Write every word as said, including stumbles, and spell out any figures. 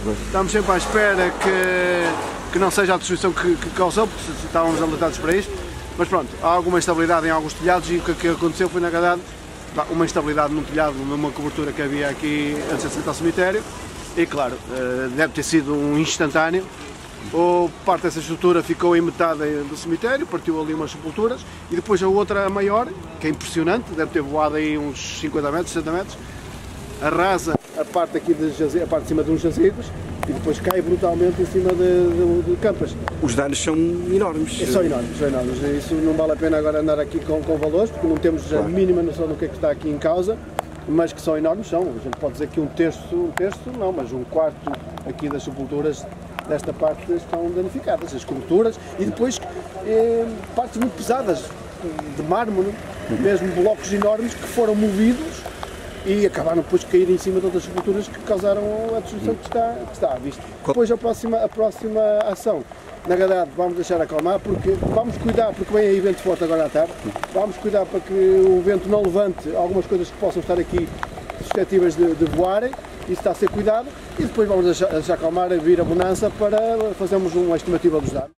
Estamos sempre à espera que, que não seja a destruição que, que causou, porque estávamos alertados para isto. Mas pronto, há alguma instabilidade em alguns telhados e o que, que aconteceu foi, na verdade, uma instabilidade no telhado, numa cobertura que havia aqui antes de acertar o cemitério. E claro, deve ter sido um instantâneo. Ou parte dessa estrutura ficou em metade do cemitério, partiu ali umas sepulturas, e depois a outra, a maior, que é impressionante, deve ter voado aí uns cinquenta metros, sessenta metros, arrasa a parte aqui de jaze... a parte de cima de uns jazigos e depois cai brutalmente em cima de, de, de campas. Os danos são enormes. É, são enormes, são enormes. Isso não vale a pena agora andar aqui com, com valores, porque não temos claro. a mínima noção do que é que está aqui em causa, mas que são enormes, são. A gente pode dizer que um terço, um terço não, mas um quarto aqui das sepulturas desta parte estão danificadas, as coberturas, e depois eh, partes muito pesadas, de mármore, mesmo blocos enormes que foram movidos e acabaram depois de cair em cima de outras sepulturas que causaram a destruição que está, que está à vista. Depois a próxima, a próxima ação, na verdade, vamos deixar acalmar, porque vamos cuidar, porque vem aí vento forte agora à tarde, vamos cuidar para que o vento não levante algumas coisas que possam estar aqui suscetíveis de, de voarem. Isso está a ser cuidado, e depois vamos deixar, deixar acalmar, vir a bonança para fazermos uma estimativa dos danos.